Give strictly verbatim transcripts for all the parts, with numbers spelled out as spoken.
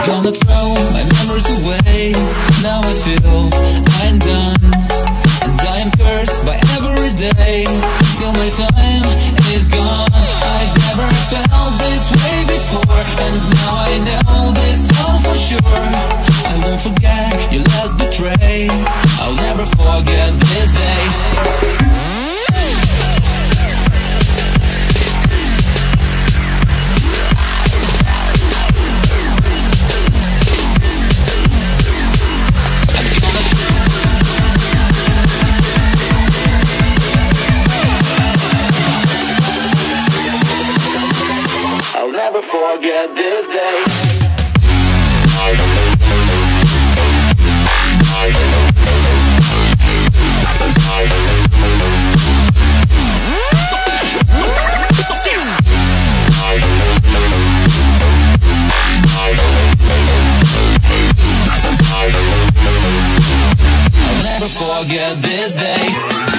gonna throw my memories away. Now I feel I'm done, and I am cursed by every day till my time is gone. I've never felt this way before, and now I know this all for sure. I won't forget your last betray. I'll never forget this day. I'll never forget this day. I'll never forget this day.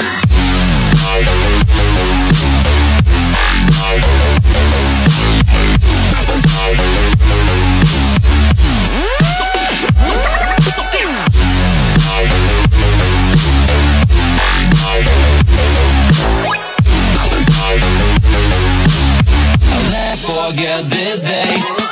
Forget this day.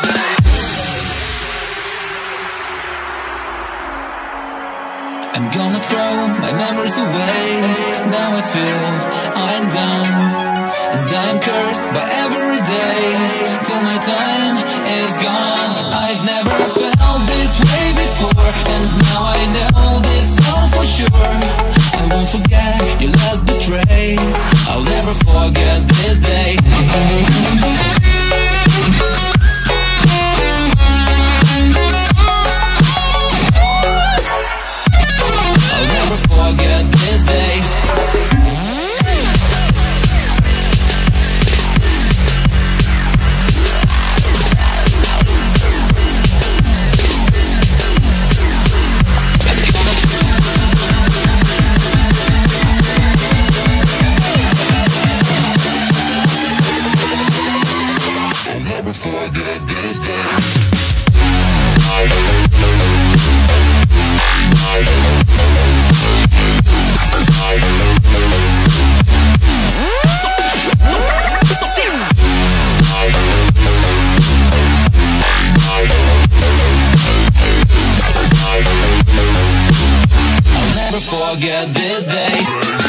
I'm gonna throw my memories away. Now I feel I'm done, and I'm cursed by every day till my time is gone. I've never felt this way before, and now I know this all for sure. I won't forget your last betray. I'll never forget this day. Forget this day. I'll never forget this day. Forget this day.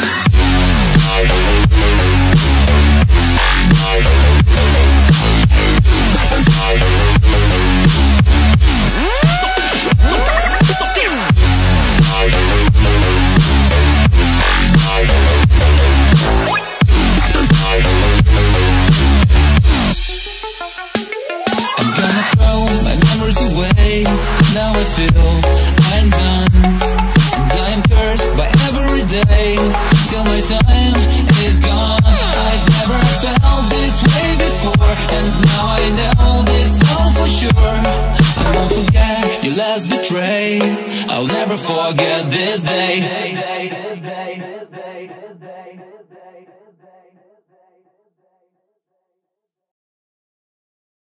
I'm gonna throw my memories away. Now I feel I'm done, and I'm cursed by every day till my time is gone. I've never felt this way before, and now I know this all for sure. I won't forget your last betray. I'll never forget this day.